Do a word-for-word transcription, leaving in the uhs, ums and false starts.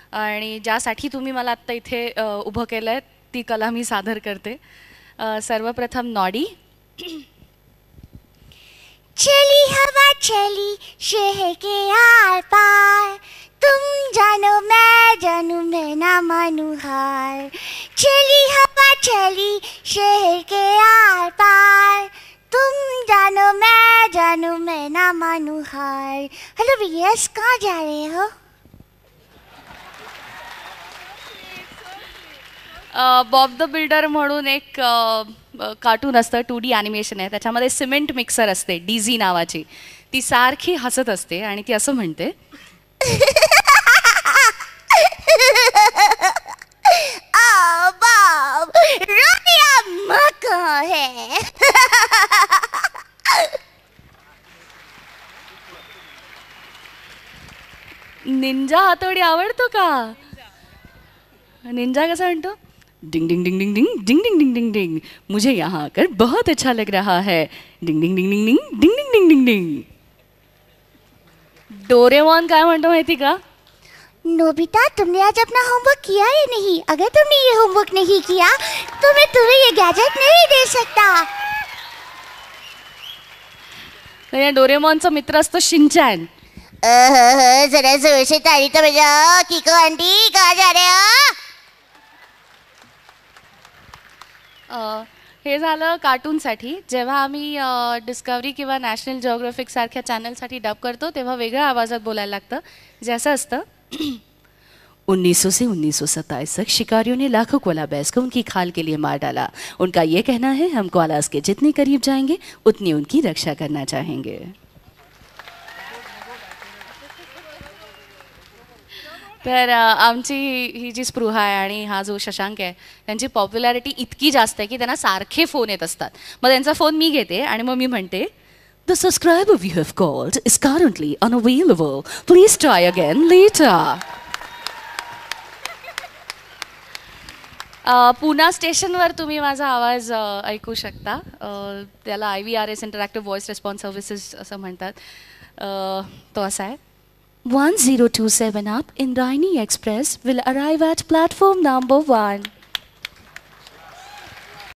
आणि ज्यासाठी तुम्ही मला आत्ता इथे उभं केलं आहे ती कला मी सादर करते. सर्वप्रथम नॉडी. चली हवा चली शहर के आर पार, तुम जानो मैं जानू मैं ना मानू हार. चली हवा चली शहर के आर पार, तुम जानो मैं जानू मैं ना मानू हार. हेलो भैया, कहाँ जा रहे हो? बॉब द बिल्डर म्हणून एक कार्टून असतं, टू डी ॲनिमेशन आहे. त्याच्यामध्ये सिमेंट मिक्सर असते डीझी नावाची. ती सारखी हसत असते आणि ती असं म्हणते, ओ बॉब, रोनिया माँ कहाँ है? निंजा हातोडी आवडतो का? निंजा कसा म्हणतो? डिंग डिंग डिंग डिंग डिंग डिंग डिंग डिंग डिंग डिंग, मुझे यहाँ आकर बहुत अच्छा लग रहा है. डिंग डिंग डिंग डिंग डिंग डिंग डिंग डिंग डिंग डिंग. डोरेमॉन काय म्हणतो माहिती का? नोबिता, तुमने आज अपना होमवर्क किया या नहीं? अगर तुमने ये होमवर्क नहीं किया तो मैं तुम्हें ये गैजेट नहीं दे सकता. या डोरेमॉनचा मित्र असतो शिनचॅन. जरा जोर से ताली तो बजाओ. किको आंटी, कहाँ जा रहे हो? हे झालं कार्टूनसाठी. जेव्हा आम्ही डिस्कवरी किंवा नॅशनल जिओग्राफिक सारख्या चॅनलसाठी डब करतो तेव्हा वेगळ्या आवाजात बोलायला लागतं, जे असं असतं. उन्नीस सौ से उन्नीस सौ सत्ताईस तक शिकारियों ने लाखों कोला बैस को उनकी खाल के लिए मार डाला. उनका ये कहना है हम कोलास के जितने करीब जाएंगे उतनी उनकी रक्षा करना चाहेंगे. तर आमची ही जी स्पृहा आहे आणि हा जो शशांक आहे त्यांची पॉप्युलॅरिटी इतकी जास्त आहे की त्यांना सारखे फोन येत असतात. मग त्यांचा फोन मी घेते आणि मग मी म्हणते, the subscriber you have called is currently unavailable, please try again later. पुना स्टेशनवर तुम्ही माझा आवाज ऐकू शकता. त्याला I V R S interactive voice response services असं म्हणतात. तो असा आहे. one zero two seven up in Raini Express will arrive at platform number one.